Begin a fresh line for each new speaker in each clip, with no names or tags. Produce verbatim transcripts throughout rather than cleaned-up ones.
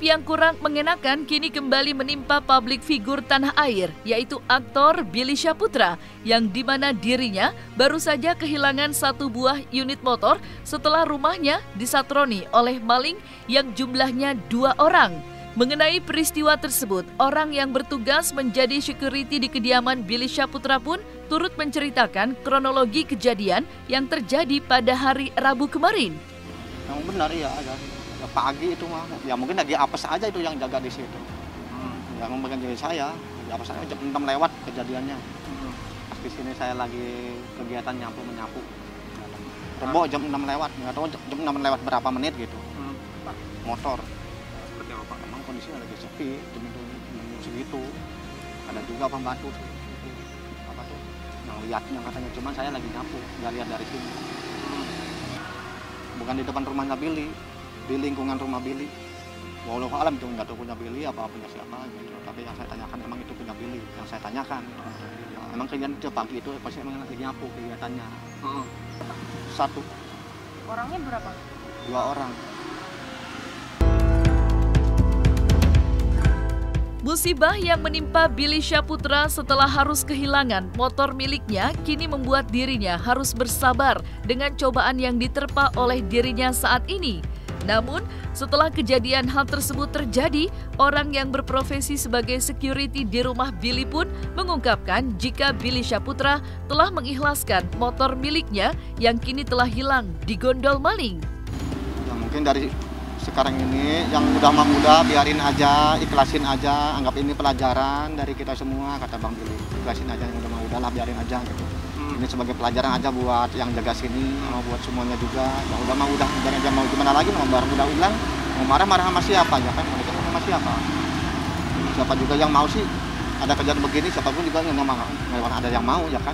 yang kurang mengenakan kini kembali menimpa publik figur tanah air, yaitu aktor Billy Syahputra, yang dimana dirinya baru saja kehilangan satu buah unit motor setelah rumahnya disatroni oleh maling yang jumlahnya dua orang. Mengenai peristiwa tersebut, orang yang bertugas menjadi security di kediaman Billy Syahputra pun turut menceritakan kronologi kejadian yang terjadi pada hari Rabu kemarin.
Yang benar ya, ada pagi itu mah, ya mungkin lagi apes aja itu yang jaga di situ. Hmm. Ya membagian dari saya, lagi apes aja jam enam lewat kejadiannya. Hmm. Pas di sini saya lagi kegiatan nyapu menyapu. Rebo jam enam lewat, nggak tahu jam enam lewat berapa menit gitu. Hmm. Motor. Seperti apa? Memang kondisinya lagi sepi, jam segitu. Ada juga pembantu tuh, apa tuh, yang lihatnya katanya, cuman saya lagi nyapu, nggak lihat dari sini. Hmm. Bukan di depan rumahnya Billy, di lingkungan rumah Billy. Walau alam itu nggak tahu punya Billy apa punya siapa gitu. Tapi yang saya tanyakan emang itu punya Billy. Yang saya tanyakan, ya, emang kegiatan itu pagi itu pasti emang lagi nyapu kegiatannya. Hmm. Satu.
Orangnya berapa?
Dua orang.
Musibah yang menimpa Billy Syahputra setelah harus kehilangan motor miliknya kini membuat dirinya harus bersabar dengan cobaan yang diterpa oleh dirinya saat ini. Namun, setelah kejadian hal tersebut terjadi, orang yang berprofesi sebagai security di rumah Billy pun mengungkapkan jika Billy Syahputra telah mengikhlaskan motor miliknya yang kini telah hilang di gondol maling.
Ya, mungkin dari sekarang ini yang udah mah udah biarin aja, ikhlasin aja, anggap ini pelajaran dari kita semua, kata Bang Billy. Ikhlasin aja, yang udah mah udah lah, biarin aja gitu. Ini sebagai pelajaran aja buat yang jaga sini, mau buat semuanya juga. Yang udah mau udah, jangan aja mau gimana lagi, mau barang udah ulang, mau marah-marah sama siapa ya kan? Mereka mau sama siapa? Siapa juga yang mau sih ada kejadian begini, siapapun juga yang mau, memang ada yang mau ya kan?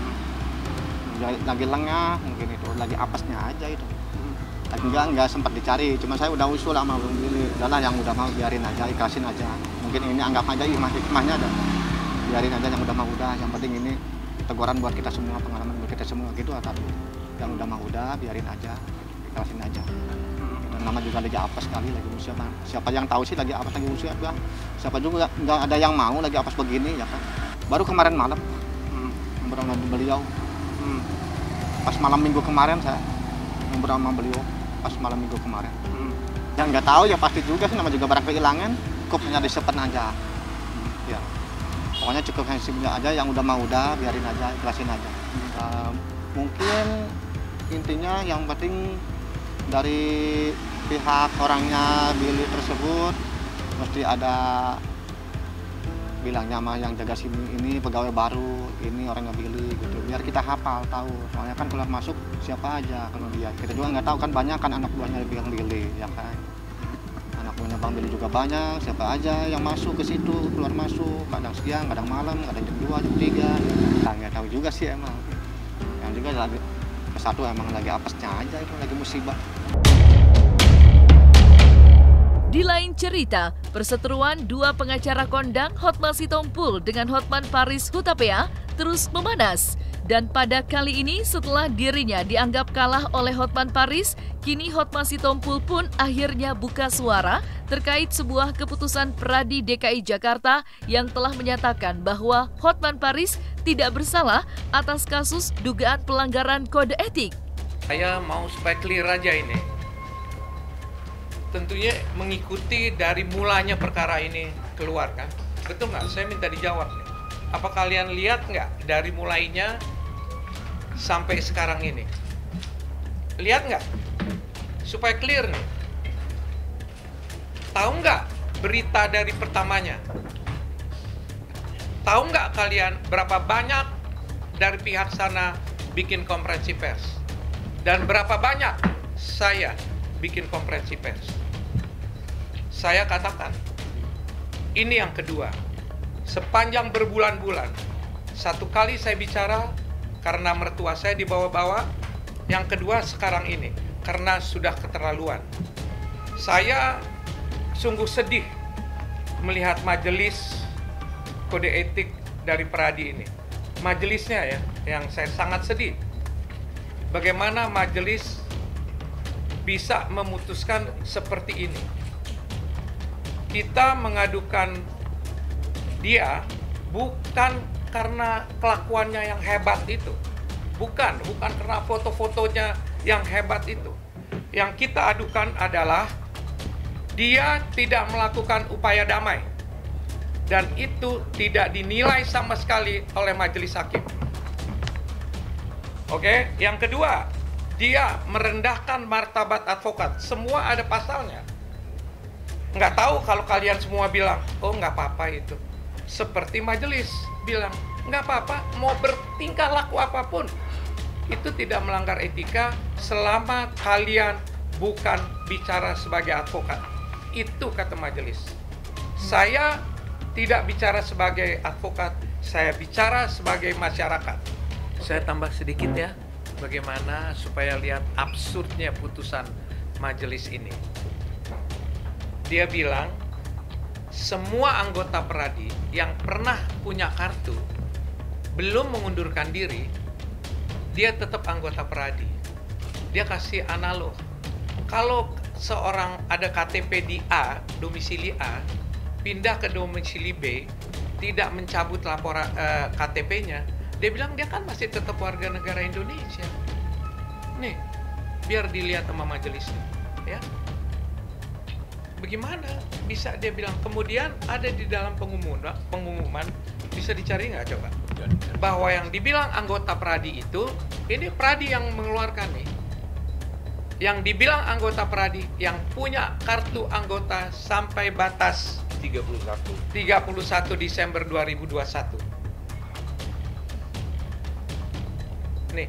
Lagi lengah, mungkin itu, lagi apesnya aja itu. Lagi enggak, enggak sempat dicari, cuma saya udah usul sama Bang Billy. Udahlah yang udah mau biarin aja, ikhlasin aja. Mungkin ini anggap aja hikmah-hikmahnya ada. Biarin aja yang udah mau udah, yang penting ini teguran buat kita semua, pengalaman buat kita semua gitu. Atau yang udah mah udah biarin aja, ikhlasin aja. Dan nama juga lagi apes sekali, lagi usia. Siapa yang tahu sih lagi apes, lagi usia bang. Siapa juga nggak ada yang mau lagi apes begini ya kan. Baru kemarin malam hmm. ngobrol sama beliau. Hmm. Pas malam minggu kemarin saya ngobrol sama beliau pas malam minggu kemarin. Hmm. Yang nggak tahu ya pasti juga sih, nama juga barang kehilangan, cukup hanya disimpan aja. Hmm. Ya. Pokoknya cukup sensitif aja, yang udah mau udah, biarin aja, ikhlasin aja. Uh, mungkin intinya yang penting dari pihak orangnya Billy tersebut mesti ada bilangnya mah yang jaga sini ini pegawai baru, ini orangnya Billy gitu. Biar kita hafal tahu. Soalnya kan keluar masuk siapa aja kalau dia. Kita juga nggak tahu kan, banyak kan anak buahnya Bang Billy ya kan. Anak buahnya Bang Billy juga banyak, siapa aja yang masuk ke situ, keluar masuk, kadang siang, kadang malam, kadang jam dua, jam tiga. Kita nggak tahu juga sih emang. Yang juga lagi satu emang lagi apesnya aja, itu lagi musibah.
Di lain cerita, perseteruan dua pengacara kondang Hotman Sitompul dengan Hotman Paris Hutapea terus memanas. Dan pada kali ini setelah dirinya dianggap kalah oleh Hotman Paris, kini Hotman Sitompul pun akhirnya buka suara terkait sebuah keputusan Pradi D K I Jakarta yang telah menyatakan bahwa Hotman Paris tidak bersalah atas kasus dugaan pelanggaran kode etik.
Saya mau supaya clear aja ini. Tentunya mengikuti dari mulanya perkara ini keluar kan. Betul nggak? Saya minta dijawab nih. Apa kalian lihat nggak dari mulainya sampai sekarang ini? Lihat nggak? Supaya clear nih. Tahu nggak berita dari pertamanya? Tahu nggak kalian berapa banyak dari pihak sana bikin konferensi pers? Dan berapa banyak saya bikin konferensi pers? Saya katakan, ini yang kedua. Sepanjang berbulan-bulan, satu kali saya bicara karena mertua saya dibawa-bawa, yang kedua sekarang ini, karena sudah keterlaluan. Saya sungguh sedih melihat majelis kode etik dari Pradi ini. Majelisnya ya, yang saya sangat sedih. Bagaimana majelis bisa memutuskan seperti ini. kita mengadukan dia bukan karena kelakuannya yang hebat itu. Bukan, bukan karena foto-fotonya yang hebat itu. Yang kita adukan adalah dia tidak melakukan upaya damai. Dan itu tidak dinilai sama sekali oleh majelis hakim. Oke, yang kedua, dia merendahkan martabat advokat. Semua ada pasalnya. Nggak tahu kalau kalian semua bilang, oh nggak apa-apa itu. Seperti majelis bilang, nggak apa-apa, mau bertingkah laku apapun. Itu tidak melanggar etika selama kalian bukan bicara sebagai advokat. Itu kata majelis. Saya tidak bicara sebagai advokat, saya bicara sebagai masyarakat. Saya tambah sedikit ya, bagaimana supaya lihat absurdnya putusan majelis ini. Dia bilang, semua anggota Peradi yang pernah punya kartu, belum mengundurkan diri, dia tetap anggota Peradi. Dia kasih analog. Kalau seorang ada K T P di A, domisili A, pindah ke domisili B, tidak mencabut laporan uh, K T P-nya, dia bilang dia kan masih tetap warga negara Indonesia. Nih, biar dilihat sama majelisnya, ya. Bagaimana bisa dia bilang? Kemudian ada di dalam pengumuman, pengumuman bisa dicari nggak coba? Bahwa yang dibilang anggota Peradi itu, ini Peradi yang mengeluarkan nih. Yang dibilang anggota Peradi yang punya kartu anggota sampai batas tiga puluh satu Desember dua ribu dua puluh satu. Nih.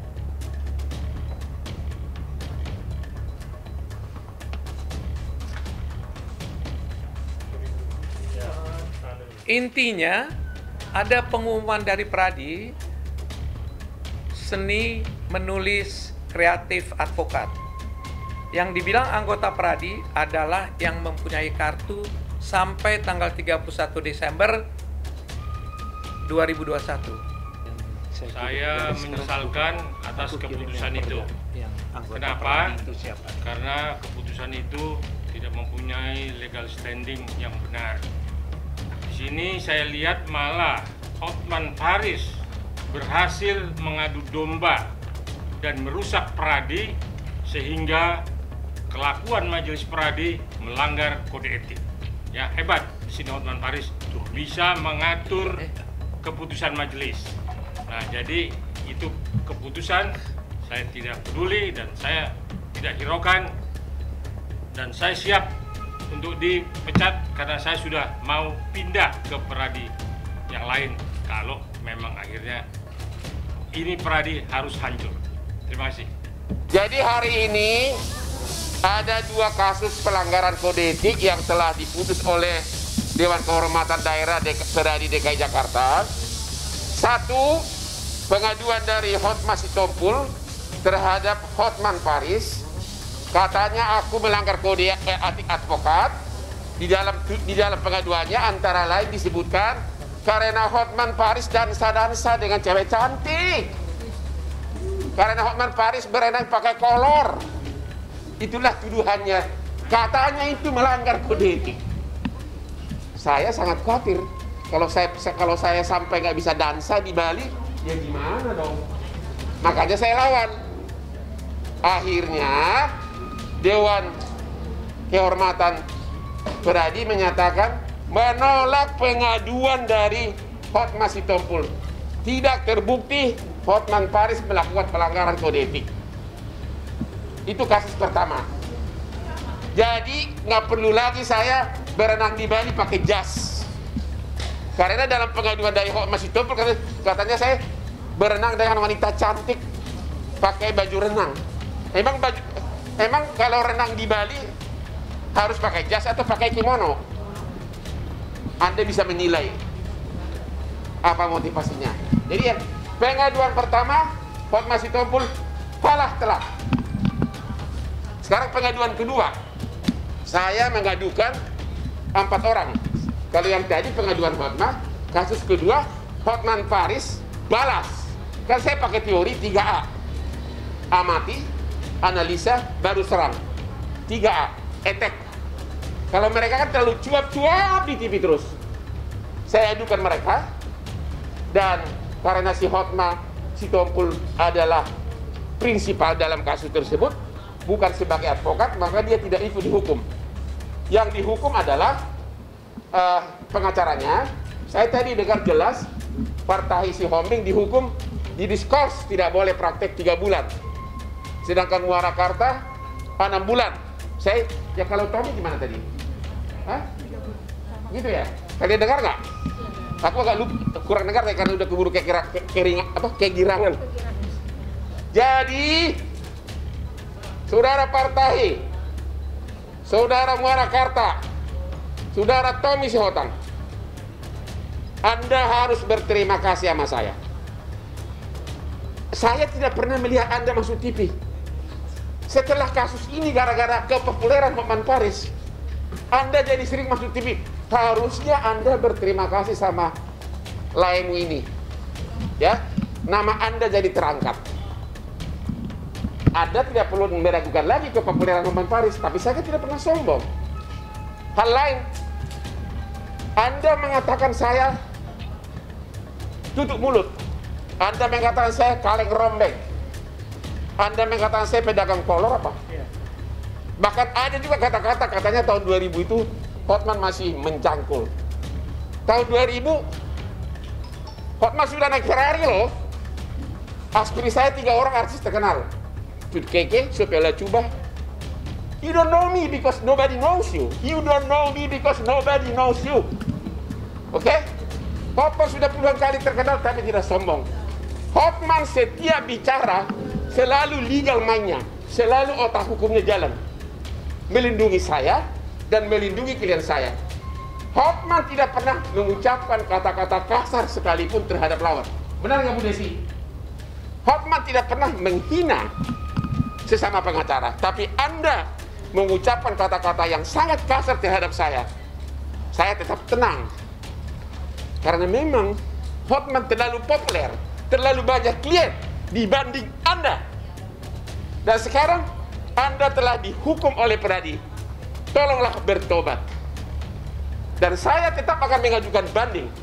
Intinya ada pengumuman dari Peradi, seni menulis kreatif advokat. Yang dibilang anggota Peradi adalah yang mempunyai kartu sampai tanggal tiga puluh satu Desember dua ribu dua puluh satu.
Saya menyesalkan atas keputusan itu. Kenapa? Karena keputusan itu tidak mempunyai legal standing yang benar. Di sini saya lihat malah Hotman Paris berhasil mengadu domba dan merusak Peradi sehingga kelakuan majelis Peradi melanggar kode etik. Ya, hebat di sini Hotman Paris bisa mengatur keputusan majelis. Nah, jadi itu keputusan saya tidak peduli dan saya tidak hiraukan dan saya siap untuk dipecat karena saya sudah mau pindah ke Peradi yang lain kalau memang akhirnya ini Peradi harus hancur. Terima kasih.
Jadi hari ini ada dua kasus pelanggaran kode etik yang telah diputus oleh Dewan Kehormatan Daerah Peradi D K I Jakarta. Satu, pengaduan dari Hotman Sitompul terhadap Hotman Paris. Katanya aku melanggar kode etik advokat. Di dalam di dalam pengaduannya antara lain disebutkan karena Hotman Paris dansa-dansa dengan cewek cantik. Karena Hotman Paris berenang pakai kolor. Itulah tuduhannya. Katanya itu melanggar kode etik. Saya sangat khawatir kalau saya kalau saya sampai nggak bisa dansa di Bali, ya gimana dong? Makanya saya lawan. Akhirnya Dewan Kehormatan Peradi menyatakan menolak pengaduan dari Hotman Sitompul. Tidak terbukti Hotman Paris melakukan pelanggaran kode etik. Itu kasus pertama. Jadi nggak perlu lagi saya berenang di Bali pakai jas. Karena dalam pengaduan dari Hotman Sitompul katanya saya berenang dengan wanita cantik pakai baju renang. Emang baju, emang kalau renang di Bali harus pakai jas atau pakai kimono? Anda bisa menilai apa motivasinya. Jadi ya, pengaduan pertama Hotman Sitompul kalah telak. Sekarang pengaduan kedua, saya mengadukan empat orang. Kalau yang tadi pengaduan Hotman, kasus kedua Hotman Paris balas. Kan saya pakai teori tiga A. Amati, analisa, baru serang. tiga A, attack. Kalau mereka kan terlalu cuap-cuap di T V terus. Saya adukan mereka, dan karena si Hotma Sitompul adalah prinsipal dalam kasus tersebut, bukan sebagai advokat, maka dia tidak ikut dihukum. Yang dihukum adalah uh, pengacaranya. Saya tadi dengar jelas, Partahi Sihombing dihukum di diskors, tidak boleh praktek tiga bulan. Sedangkan Muarakarta enam bulan. Saya, ya kalau Tommy gimana tadi? Hah? Gitu ya? Kalian dengar nggak? Aku agak lupa, kurang dengar ya, karena udah keburu kayak kira, kayak kering, apa, kayak girangan. Jadi, saudara Partahi, saudara Muarakarta, saudara Tommy Sihotang, Anda harus berterima kasih sama saya. Saya tidak pernah melihat Anda masuk T V. Setelah kasus ini, gara-gara kepopuleran Hotman Paris, Anda jadi sering masuk T V. Harusnya Anda berterima kasih sama Laemu ini. Ya, nama Anda jadi terangkat. Anda tidak perlu meragukan lagi kepopuleran Hotman Paris, tapi saya tidak pernah sombong. Hal lain, Anda mengatakan saya tutup mulut. Anda mengatakan saya kaleng rombeng. Anda mengatakan saya pedagang kolor apa? Bahkan ada juga kata-kata, katanya tahun dua ribu itu Hotman masih mencangkul. Tahun dua ribu Hotman sudah naik Ferrari loh. Aspiri saya tiga orang artis terkenal. Cut Keke, Sopela Cuba. You don't know me because nobody knows you. You don't know me because nobody knows you. Oke? Okay? Hotman sudah puluhan kali terkenal tapi tidak sombong. Hotman setiap bicara selalu legal mainnya, selalu otak hukumnya jalan, melindungi saya dan melindungi klien saya. Hotman tidak pernah mengucapkan kata-kata kasar sekalipun terhadap lawan. Benar nggak Bu Desi? Hotman tidak pernah menghina sesama pengacara, tapi Anda mengucapkan kata-kata yang sangat kasar terhadap saya. Saya tetap tenang, karena memang Hotman terlalu populer, terlalu banyak klien dibanding Anda. Dan sekarang Anda telah dihukum oleh Peradi. Tolonglah bertobat. Dan saya tetap akan mengajukan banding